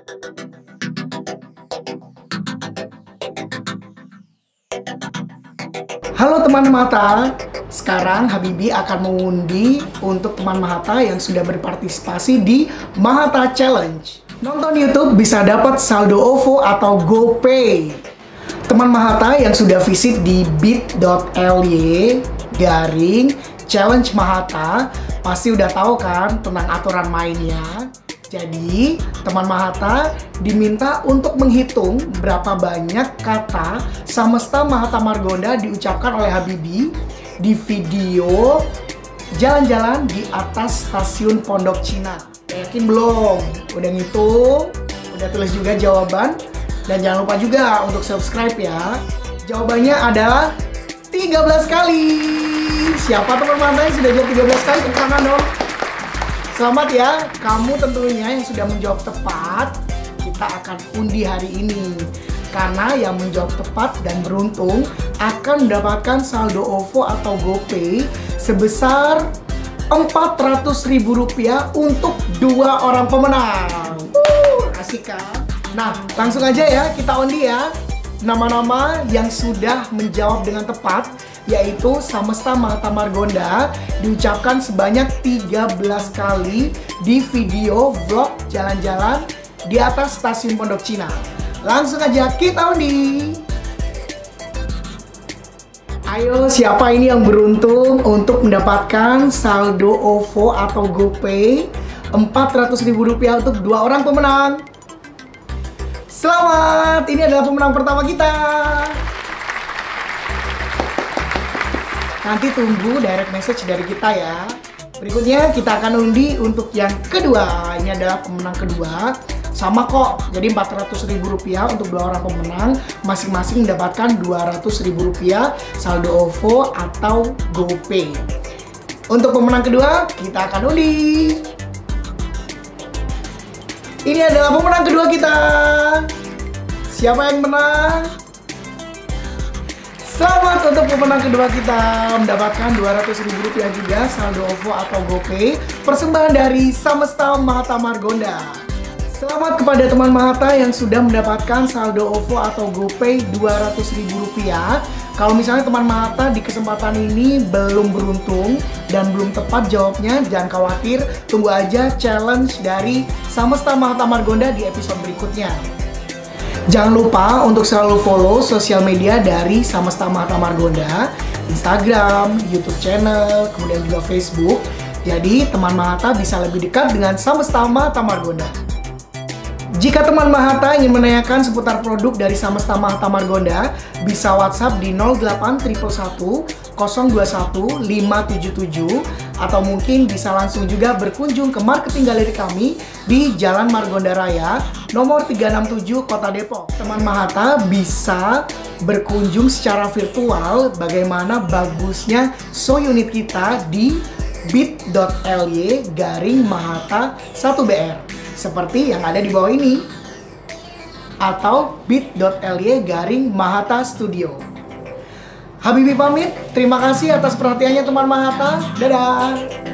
Halo teman Mahata, sekarang Habibie akan mengundi untuk teman Mahata yang sudah berpartisipasi di Mahata Challenge. Nonton YouTube bisa dapat saldo OVO atau GoPay. Teman Mahata yang sudah visit di bit.ly/challenge Mahata pasti udah tahu kan tentang aturan mainnya. Jadi, teman Mahata diminta untuk menghitung berapa banyak kata Samesta Mahata Margonda diucapkan oleh Habibie di video jalan-jalan di atas stasiun Pondok Cina. Yakin belum? Udah ngitung? Udah tulis juga jawaban? Dan jangan lupa juga untuk subscribe ya. Jawabannya adalah 13 kali. Siapa teman Mahata yang sudah jawab 13 kali? Tepuk tangan dong. Selamat ya, kamu tentunya yang sudah menjawab tepat, kita akan undi hari ini. Karena yang menjawab tepat dan beruntung akan mendapatkan saldo OVO atau GoPay sebesar Rp400.000 untuk 2 orang pemenang. Asik kan? Nah, langsung aja ya, kita undi ya. Nama-nama yang sudah menjawab dengan tepat yaitu Samesta Mahata Margonda diucapkan sebanyak 13 kali di video vlog jalan-jalan di atas stasiun Pondok Cina. Langsung aja kita undi. Ayo, siapa ini yang beruntung untuk mendapatkan saldo OVO atau GoPay Rp400.000 untuk 2 orang pemenang? Selamat, ini adalah pemenang pertama kita. Nanti tunggu direct message dari kita ya. Berikutnya kita akan undi untuk yang kedua. Ini adalah pemenang kedua. Sama kok, jadi Rp400.000 untuk 2 orang pemenang. Masing-masing mendapatkan Rp200.000 saldo OVO atau GoPay. Untuk pemenang kedua, kita akan undi. Ini adalah pemenang kedua kita. Siapa yang menang? Selamat untuk pemenang kedua kita mendapatkan Rp200.000 juga saldo OVO atau GoPay persembahan dari Samesta Mahata Margonda. Selamat kepada teman Mahata yang sudah mendapatkan saldo OVO atau GoPay Rp200.000. Kalau misalnya teman Mahata di kesempatan ini belum beruntung dan belum tepat jawabnya, jangan khawatir, tunggu aja challenge dari Samesta Mahata Margonda di episode berikutnya. Jangan lupa untuk selalu follow sosial media dari Samesta Mahata Margonda, Instagram, YouTube channel, kemudian juga Facebook. Jadi teman Mahata bisa lebih dekat dengan Samesta Mahata Margonda. Jika teman Mahata ingin menanyakan seputar produk dari Samesta Mahata Margonda, bisa WhatsApp di 0811 021 577 atau mungkin bisa langsung juga berkunjung ke marketing galeri kami di Jalan Margonda Raya nomor 367 Kota Depok. Teman Mahata bisa berkunjung secara virtual bagaimana bagusnya show unit kita di bit.ly/Mahata 1BR seperti yang ada di bawah ini atau bit.ly/Mahata Studio. Habibie pamit, terima kasih atas perhatiannya teman Mahata. Dadah!